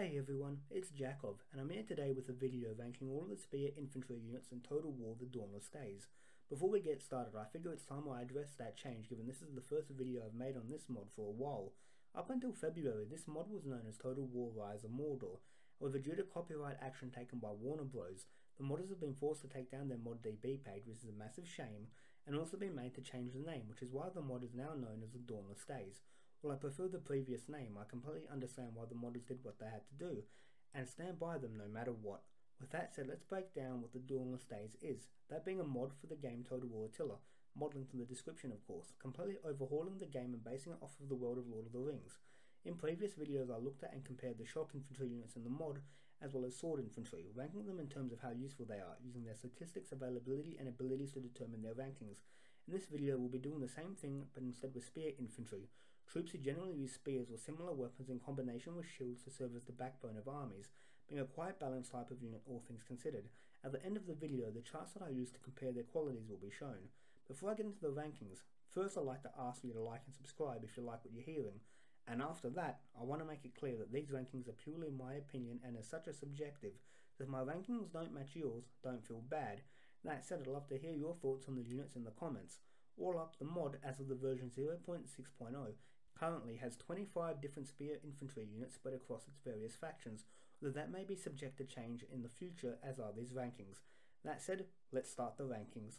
Hey everyone, it's Jakov, and I'm here today with a video ranking all of the Spear infantry units in Total War The Dauntless Days. Before we get started, I figure it's time I address that change given this is the first video I've made on this mod for a while. Up until February, this mod was known as Total War Rise of Mordor. However, due to copyright action taken by Warner Bros., the modders have been forced to take down their ModDB page, which is a massive shame, and also been made to change the name, which is why the mod is now known as The Dauntless Days. While I prefer the previous name, I completely understand why the modders did what they had to do, and stand by them no matter what. With that said, let's break down what the Dauntless Days is, that being a mod for the game Total War Attila, mod linked in the description of course, completely overhauling the game and basing it off of the world of Lord of the Rings. In previous videos I looked at and compared the shock infantry units in the mod, as well as sword infantry, ranking them in terms of how useful they are, using their statistics, availability and abilities to determine their rankings. In this video we'll be doing the same thing, but instead with spear infantry, troops who generally use spears or similar weapons in combination with shields to serve as the backbone of armies, being a quite balanced type of unit all things considered. At the end of the video, the charts that I used to compare their qualities will be shown. Before I get into the rankings, first I'd like to ask you to like and subscribe if you like what you're hearing. And after that, I want to make it clear that these rankings are purely my opinion and as such are subjective, so if my rankings don't match yours, don't feel bad. That said, I'd love to hear your thoughts on the units in the comments. All up, the mod, as of the version 0.6.0, currently has 25 different spear infantry units spread across its various factions, although that may be subject to change in the future, as are these rankings. That said, let's start the rankings.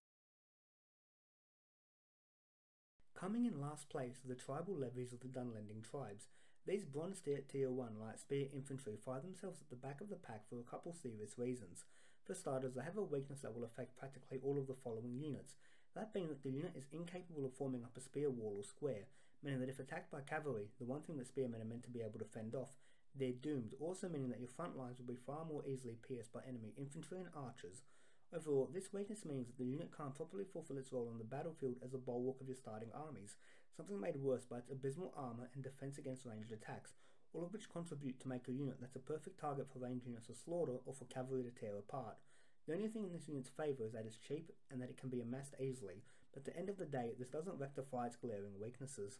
Coming in last place are the tribal levies of the Dunlending tribes. These Bronze Tier 1 light spear infantry find themselves at the back of the pack for a couple serious reasons. For starters, they have a weakness that will affect practically all of the following units, that being that the unit is incapable of forming up a spear wall or square, meaning that if attacked by cavalry, the one thing that spearmen are meant to be able to fend off, they're doomed, also meaning that your front lines will be far more easily pierced by enemy infantry and archers. Overall, this weakness means that the unit can't properly fulfill its role on the battlefield as a bulwark of your starting armies, something made worse by its abysmal armour and defence against ranged attacks, all of which contribute to make a unit that's a perfect target for ranged units to slaughter or for cavalry to tear apart. The only thing in this unit's favour is that it's cheap and that it can be amassed easily, but at the end of the day this doesn't rectify its glaring weaknesses.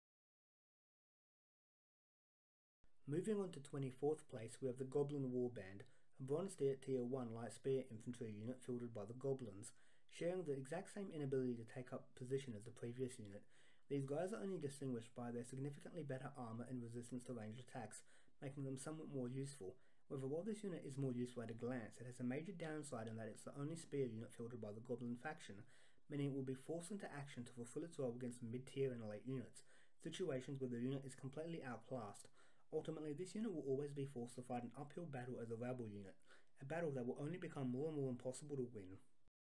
Moving on to 24th place, we have the Goblin Warband, a Bronze Tier 1 light spear infantry unit fielded by the Goblins. Sharing the exact same inability to take up position as the previous unit, these guys are only distinguished by their significantly better armour and resistance to ranged attacks, making them somewhat more useful. However, while this unit is more useful at a glance, it has a major downside in that it's the only spear unit fielded by the Goblin faction, meaning it will be forced into action to fulfill its role against mid-tier and elite units, situations where the unit is completely outclassed. Ultimately, this unit will always be forced to fight an uphill battle as a rabble unit, a battle that will only become more and more impossible to win.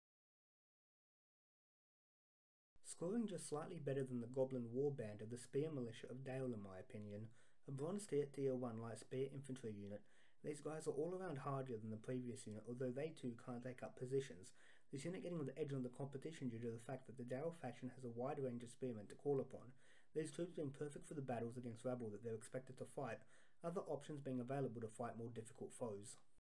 Scoring just slightly better than the Goblin Warband of the Spear Militia of Dale in my opinion, a Bronze Tier 1 light spear infantry unit, these guys are all around hardier than the previous unit, although they too can't take up positions, this unit getting the edge on the competition due to the fact that the Darrow faction has a wide range of spearmen to call upon, these troops being perfect for the battles against rabble that they're expected to fight, other options being available to fight more difficult foes.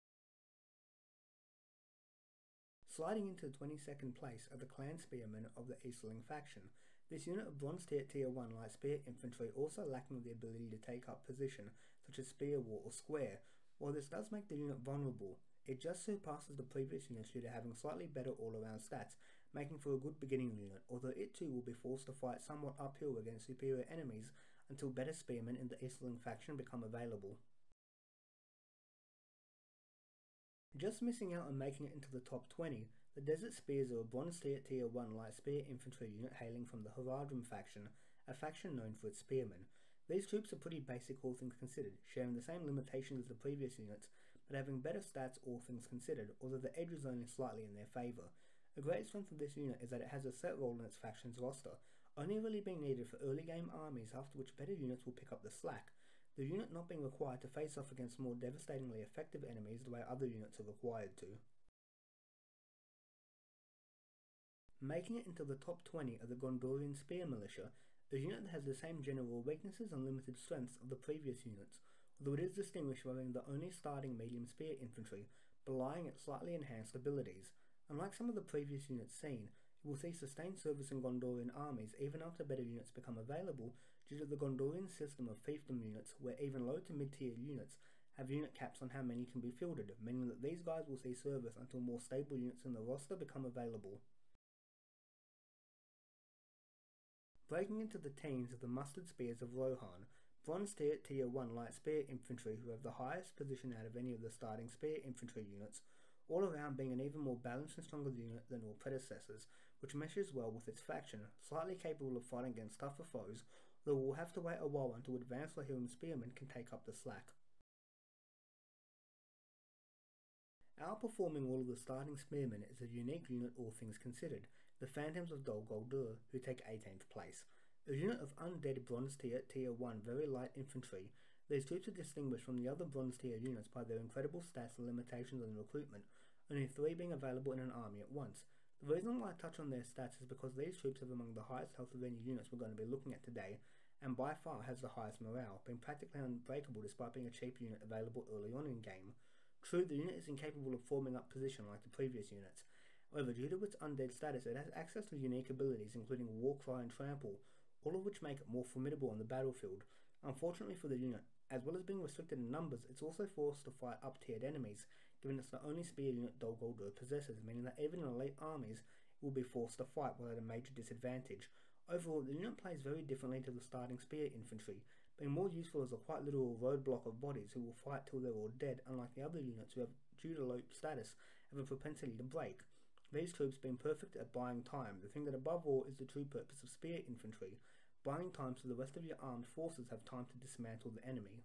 Sliding into the 22nd place are the Clan Spearmen of the Easterling faction. This unit of Bronze Tier 1 light spear infantry also lacking the ability to take up position, such as spear wall or square. While this does make the unit vulnerable, it just surpasses the previous units due to having slightly better all-around stats, making for a good beginning unit, although it too will be forced to fight somewhat uphill against superior enemies until better spearmen in the Easterling faction become available. Just missing out on making it into the top 20, the Desert Spears are a Bronze Tier 1 light spear infantry unit hailing from the Haradrim faction, a faction known for its spearmen. These troops are pretty basic all things considered, sharing the same limitations as the previous units, but having better stats all things considered, although the edge is only slightly in their favour. A great strength of this unit is that it has a set role in its faction's roster, only really being needed for early game armies, after which better units will pick up the slack, the unit not being required to face off against more devastatingly effective enemies the way other units are required to. Making it into the top 20 are the Gondorian Spear Militia, a unit that has the same general weaknesses and limited strengths of the previous units, although it is distinguished by being the only starting medium spear infantry, belying its slightly enhanced abilities. Unlike some of the previous units seen, you will see sustained service in Gondorian armies even after better units become available due to the Gondorian system of fiefdom units, where even low to mid-tier units have unit caps on how many can be fielded, meaning that these guys will see service until more stable units in the roster become available. Breaking into the teams of the Mustard Spears of Rohan, Bronze Tier 1 Light Spear Infantry, who have the highest position out of any of the starting Spear Infantry units, all around being an even more balanced and stronger unit than all predecessors, which meshes well with its faction, slightly capable of fighting against tougher foes, though we'll have to wait a while until advanced Rohirrim Spearmen can take up the slack. Outperforming all of the starting Spearmen is a unique unit all things considered, the Phantoms of Dol Guldur, who take 18th place. A unit of undead Bronze Tier 1 very light infantry, these troops are distinguished from the other Bronze Tier units by their incredible stats and limitations on recruitment, only 3 being available in an army at once. The reason why I touch on their stats is because these troops have among the highest health of any units we're going to be looking at today, and by far has the highest morale, being practically unbreakable despite being a cheap unit available early on in game. True, the unit is incapable of forming up position like the previous units. However, due to its undead status, it has access to unique abilities including Warcry and Trample, all of which make it more formidable on the battlefield. Unfortunately for the unit, as well as being restricted in numbers, it's also forced to fight up-tiered enemies, given it's the only spear unit Dol Guldur possesses, meaning that even in elite armies, it will be forced to fight while at a major disadvantage. Overall, the unit plays very differently to the starting spear infantry, being more useful as a quite literal roadblock of bodies who will fight till they're all dead, unlike the other units who have, due to low status, have a propensity to break. These troops being perfect at buying time, the thing that above all is the true purpose of spear infantry, buying time so the rest of your armed forces have time to dismantle the enemy.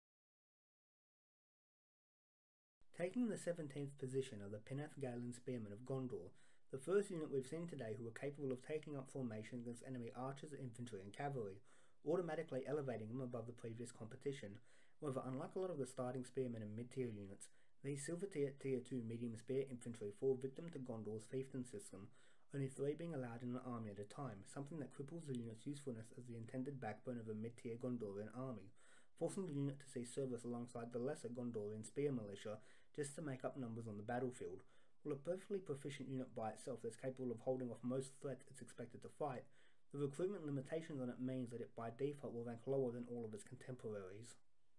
Taking the 17th position are the Peneth Galen Spearmen of Gondor, the first unit we've seen today who are capable of taking up formation against enemy archers, infantry and cavalry, automatically elevating them above the previous competition. However, unlike a lot of the starting spearmen and mid-tier units, these Silver Tier 2 medium spear infantry fall victim to Gondor's fiefdom system, only 3 being allowed in an army at a time, something that cripples the unit's usefulness as the intended backbone of a mid-tier Gondorian army, forcing the unit to see service alongside the lesser Gondorian spear militia just to make up numbers on the battlefield. While a perfectly proficient unit by itself that's capable of holding off most threats it's expected to fight, the recruitment limitations on it means that it by default will rank lower than all of its contemporaries.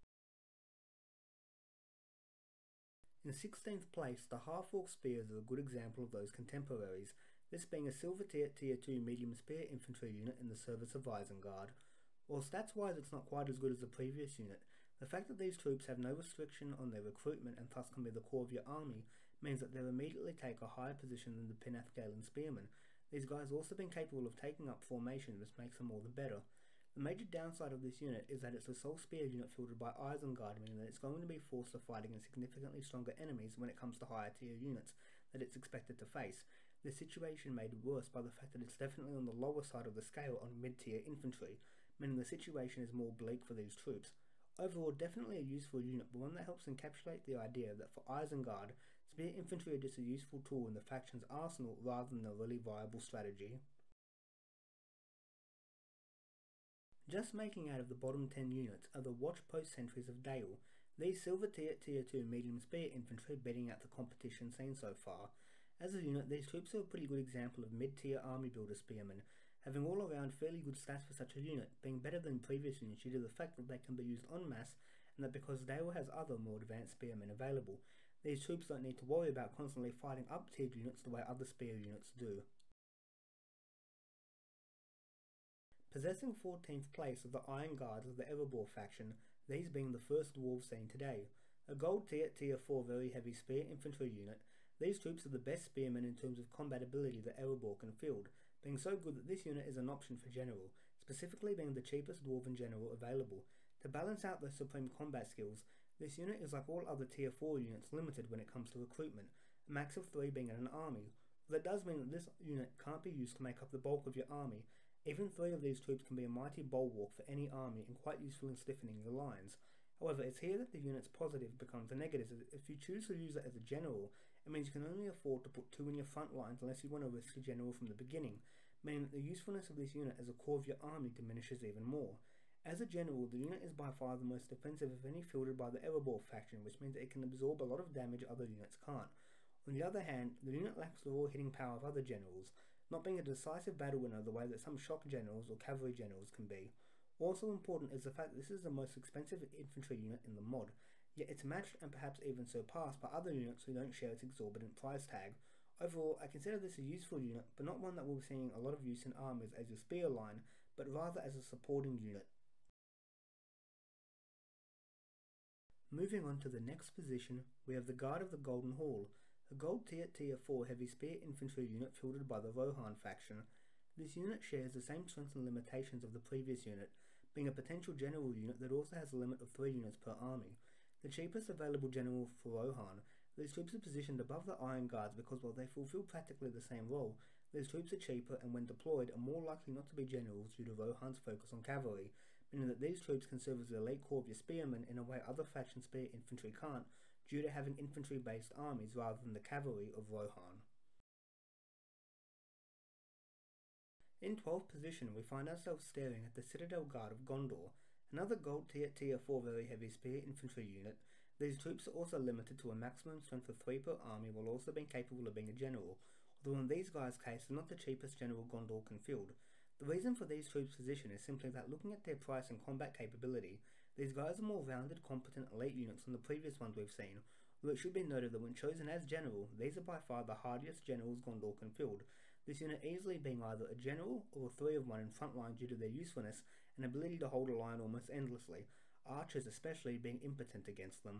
In 16th place, the Half-Orc Spears are a good example of those contemporaries, this being a Silver Tier 2 medium spear infantry unit in the service of Isengard. While stats-wise it's not quite as good as the previous unit, the fact that these troops have no restriction on their recruitment and thus can be the core of your army means that they'll immediately take a higher position than the Peneth Galen Spearmen. These guys also been capable of taking up formation, which makes them all the better. The major downside of this unit is that it's a sole spear unit fielded by Isengard, meaning that it's going to be forced to fight against significantly stronger enemies when it comes to higher tier units that it's expected to face. This situation made worse by the fact that it's definitely on the lower side of the scale on mid-tier infantry, meaning the situation is more bleak for these troops. Overall, definitely a useful unit, but one that helps encapsulate the idea that for Isengard, spear infantry are just a useful tool in the faction's arsenal rather than a really viable strategy. Just making out of the bottom 10 units are the Watchpost Sentries of Dale, these Silver Tier 2 medium spear infantry beating out the competition scene so far. As a unit, these troops are a pretty good example of mid-tier army builder spearmen, having all around fairly good stats for such a unit, being better than previous units due to the fact that they can be used en masse and that because Dale has other more advanced spearmen available, these troops don't need to worry about constantly fighting up-tiered units the way other spear units do. Possessing 14th place are the Iron Guards of the Erebor faction, these being the first dwarves seen today. A gold tier 4 very heavy spear infantry unit, these troops are the best spearmen in terms of combat ability that Erebor can field, being so good that this unit is an option for general, specifically being the cheapest dwarven general available. To balance out their supreme combat skills, this unit is like all other tier 4 units limited when it comes to recruitment, a max of 3 being in an army. That does mean that this unit can't be used to make up the bulk of your army. Even 3 of these troops can be a mighty bulwark for any army and quite useful in stiffening your lines. However, it's here that the unit's positive becomes a negative. If you choose to use it as a general, it means you can only afford to put 2 in your front lines unless you want to risk a general from the beginning, meaning that the usefulness of this unit as a core of your army diminishes even more. As a general, the unit is by far the most defensive of any fielded by the Erebor faction, which means that it can absorb a lot of damage other units can't. On the other hand, the unit lacks the raw hitting power of other generals, not being a decisive battle winner the way that some shock generals or cavalry generals can be. Also important is the fact that this is the most expensive infantry unit in the mod, yet it's matched and perhaps even surpassed by other units who don't share its exorbitant price tag. Overall, I consider this a useful unit, but not one that will be seeing a lot of use in armies as a spear line, but rather as a supporting unit. Moving on to the next position, we have the Guard of the Golden Hall, a gold tier 4 heavy spear infantry unit fielded by the Rohan faction. This unit shares the same strengths and limitations of the previous unit, being a potential general unit that also has a limit of 3 units per army. The cheapest available general for Rohan, these troops are positioned above the Iron Guards because while they fulfill practically the same role, these troops are cheaper and when deployed are more likely not to be generals due to Rohan's focus on cavalry, meaning that these troops can serve as the elite corps of your spearmen in a way other faction spear infantry can't, due to having infantry-based armies rather than the cavalry of Rohan. In 12th position, we find ourselves staring at the Citadel Guard of Gondor, another gold tier 4 very heavy spear infantry unit. These troops are also limited to a maximum strength of 3 per army while also being capable of being a general, although in these guys' case they're not the cheapest general Gondor can field. The reason for these troops' position is simply that looking at their price and combat capability, these guys are more rounded, competent elite units than the previous ones we've seen, although it should be noted that when chosen as general, these are by far the hardiest generals Gondor can field, this unit easily being either a general or a 3 of 1 in frontline due to their usefulness and ability to hold a line almost endlessly, archers especially being impotent against them.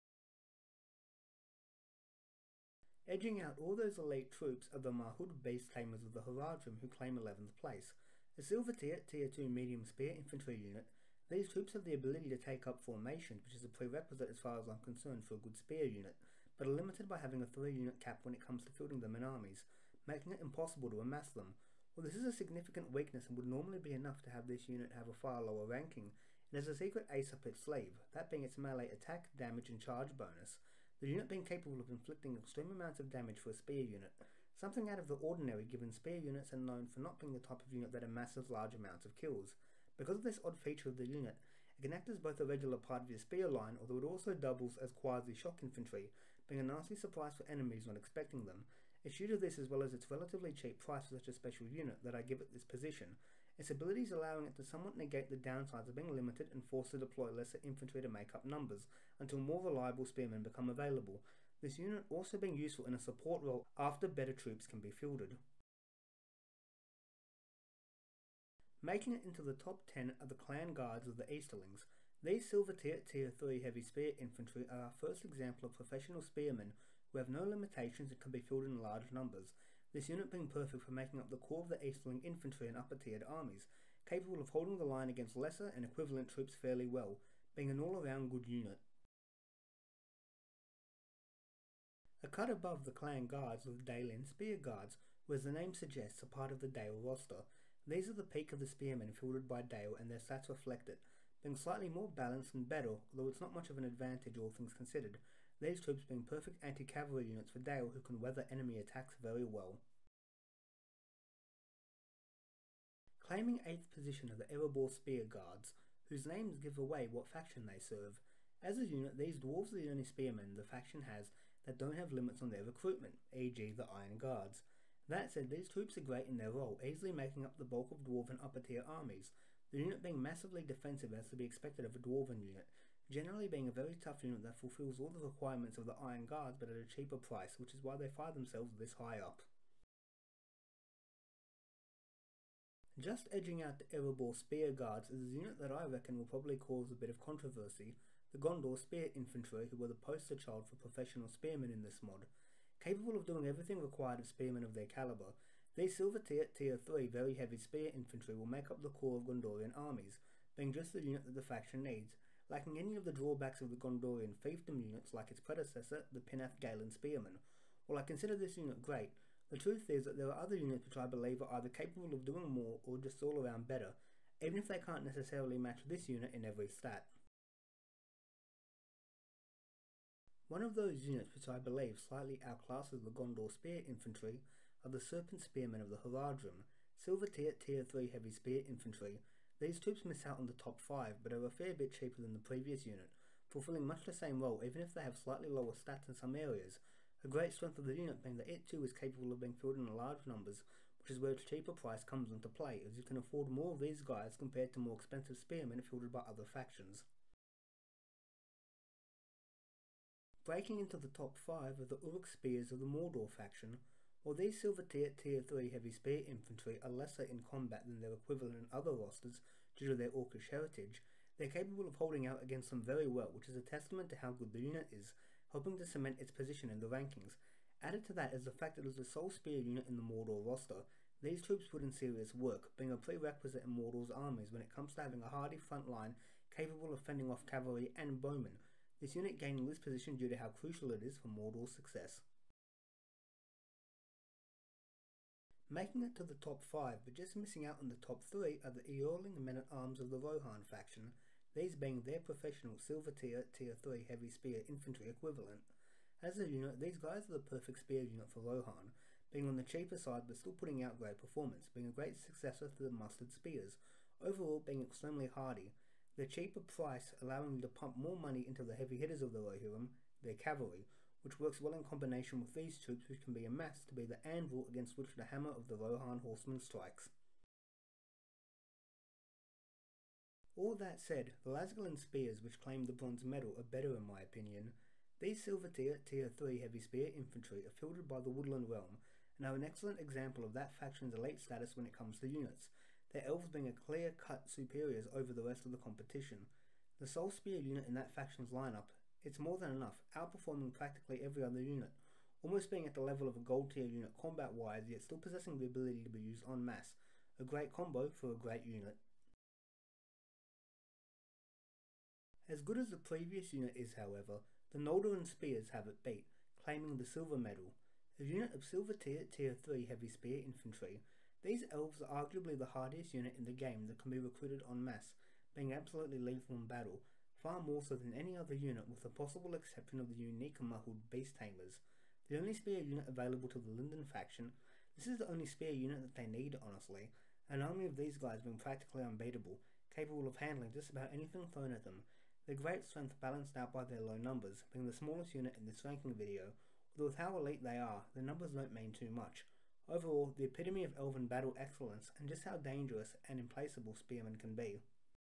Edging out all those elite troops are the Mahud Beast Tamers of the Haradrim who claim 11th place. A silver tier 2 medium spear infantry unit, these troops have the ability to take up formations, which is a prerequisite as far as I'm concerned for a good spear unit, but are limited by having a 3 unit cap when it comes to fielding them in armies, making it impossible to amass them. While this is a significant weakness and would normally be enough to have this unit have a far lower ranking, it has a secret ace up its sleeve, that being its melee attack, damage and charge bonus, the unit being capable of inflicting extreme amounts of damage for a spear unit, something out of the ordinary given spear units are known for not being the type of unit that amasses large amounts of kills. Because of this odd feature of the unit, it can act as both a regular part of your spear line, although it also doubles as quasi-shock infantry, being a nasty surprise for enemies not expecting them. It's due to this as well as its relatively cheap price for such a special unit that I give it this position, its abilities allowing it to somewhat negate the downsides of being limited and forced to deploy lesser infantry to make up numbers, until more reliable spearmen become available, this unit also being useful in a support role after better troops can be fielded. Making it into the top 10 are the clan guards of the Easterlings. These silver tier 3 heavy spear infantry are our first example of professional spearmen who have no limitations and can be fielded in large numbers, this unit being perfect for making up the core of the Easterling infantry and upper tiered armies, capable of holding the line against lesser and equivalent troops fairly well, being an all-around good unit. A cut above the clan guards are the Daelin Spear Guards, who as the name suggests are part of the Dale roster. These are the peak of the spearmen fielded by Dale and their stats reflect it, being slightly more balanced and better, although it's not much of an advantage all things considered, these troops being perfect anti-cavalry units for Dale who can weather enemy attacks very well. Claiming 8th position are the Erebor Spear Guards, whose names give away what faction they serve. As a unit, these dwarves are the only spearmen the faction has that don't have limits on their recruitment, e.g. the Iron Guards. That said, these troops are great in their role, easily making up the bulk of dwarven upper tier armies, the unit being massively defensive as to be expected of a dwarven unit, generally being a very tough unit that fulfills all the requirements of the Iron Guards but at a cheaper price, which is why they find themselves this high up. Just edging out the Erebor Spear Guards is a unit that I reckon will probably cause a bit of controversy, the Gondor Spear Infantry, who were the poster child for professional spearmen in this mod. Capable of doing everything required of spearmen of their caliber, these silver tier 3 very heavy spear infantry will make up the core of Gondorian armies, being just the unit that the faction needs, lacking any of the drawbacks of the Gondorian fiefdom units like its predecessor, the Pinath Galen Spearmen. While I consider this unit great, the truth is that there are other units which I believe are either capable of doing more or just all around better, even if they can't necessarily match this unit in every stat. One of those units which I believe slightly outclasses the Gondor Spear Infantry are the Serpent Spearmen of the Haradrim, silver tier 3 heavy spear infantry. These troops miss out on the top 5 but are a fair bit cheaper than the previous unit, fulfilling much the same role even if they have slightly lower stats in some areas. A great strength of the unit being that it too is capable of being fielded in large numbers, which is where its cheaper price comes into play, as you can afford more of these guys compared to more expensive spearmen fielded by other factions. Breaking into the top 5 are the Uruk Spears of the Mordor faction. While these silver tier 3 heavy spear infantry are lesser in combat than their equivalent in other rosters due to their Orcish heritage, they're capable of holding out against them very well, which is a testament to how good the unit is, helping to cement its position in the rankings. Added to that is the fact that it is the sole spear unit in the Mordor roster. These troops put in serious work, being a prerequisite in Mordor's armies when it comes to having a hardy front line capable of fending off cavalry and bowmen, this unit gaining this position due to how crucial it is for Mordor's success. Making it to the top 5, but just missing out on the top 3 are the Eorling men-at-arms of the Rohan faction, these being their professional silver tier 3 heavy spear infantry equivalent. As a unit, these guys are the perfect spear unit for Rohan, being on the cheaper side but still putting out great performance, being a great successor to the mustard spears, overall being extremely hardy. Their cheaper price allowing you to pump more money into the heavy hitters of the Rohirrim, their cavalry, which works well in combination with these troops, which can be amassed to be the anvil against which the hammer of the Rohan horseman strikes. All that said, the Lasgullan spears which claim the bronze medal are better in my opinion. These silver tier 3 heavy spear infantry are fielded by the Woodland Realm and are an excellent example of that faction's elite status when it comes to units, their elves being a clear-cut superiors over the rest of the competition. The sole spear unit in that faction's lineup, it's more than enough, outperforming practically every other unit, almost being at the level of a gold tier unit combat-wise, yet still possessing the ability to be used en masse. A great combo for a great unit. As good as the previous unit is, however, the Noldorin Spears have it beat, claiming the silver medal. A unit of silver tier 3 heavy spear infantry, these elves are arguably the hardiest unit in the game that can be recruited en masse, being absolutely lethal in battle, far more so than any other unit with the possible exception of the unique Mahud Beast Tamers. The only spear unit available to the Linden faction, this is the only spear unit that they need, honestly, an army of these guys being practically unbeatable, capable of handling just about anything thrown at them. Their great strength balanced out by their low numbers, being the smallest unit in this ranking video, although with how elite they are, the numbers don't mean too much. Overall, the epitome of elven battle excellence and just how dangerous and implaceable spearmen can be.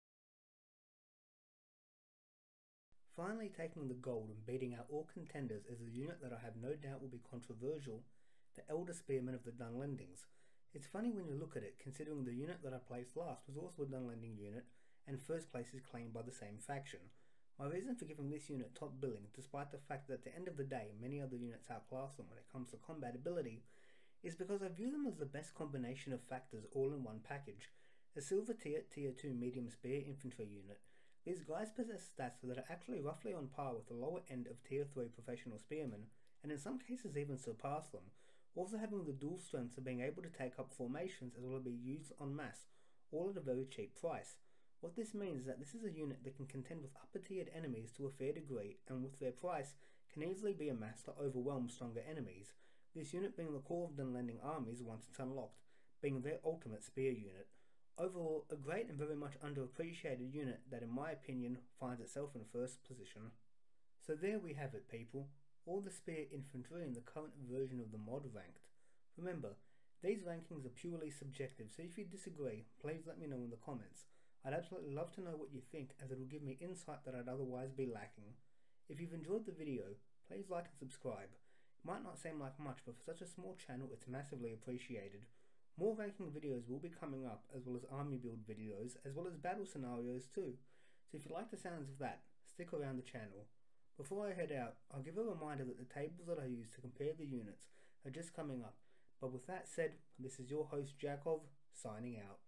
Finally taking the gold and beating out all contenders is a unit that I have no doubt will be controversial, the Elder Spearmen of the Dunlendings. It's funny when you look at it, considering the unit that I placed last was also a Dunlending unit, and first place is claimed by the same faction. My reason for giving this unit top billing, despite the fact that at the end of the day many other units outclass them when it comes to combat ability, is because I view them as the best combination of factors all in one package. A silver tier 2 medium spear infantry unit, these guys possess stats that are actually roughly on par with the lower end of tier 3 professional spearmen, and in some cases even surpass them, also having the dual strengths of being able to take up formations as well as be used en masse, all at a very cheap price. What this means is that this is a unit that can contend with upper tiered enemies to a fair degree, and with their price can easily be amassed to overwhelm stronger enemies, this unit being the core of Dunlending armies once it's unlocked, being their ultimate spear unit. Overall, a great and very much underappreciated unit that in my opinion finds itself in first position. So there we have it people, all the spear infantry in the current version of the mod ranked. Remember, these rankings are purely subjective, so if you disagree, please let me know in the comments. I'd absolutely love to know what you think, as it will give me insight that I'd otherwise be lacking. If you've enjoyed the video, please like and subscribe. It might not seem like much, but for such a small channel it's massively appreciated. More ranking videos will be coming up, as well as army build videos, as well as battle scenarios too. So if you like the sounds of that, stick around the channel. Before I head out, I'll give a reminder that the tables that I use to compare the units are just coming up. But with that said, this is your host Jakov, signing out.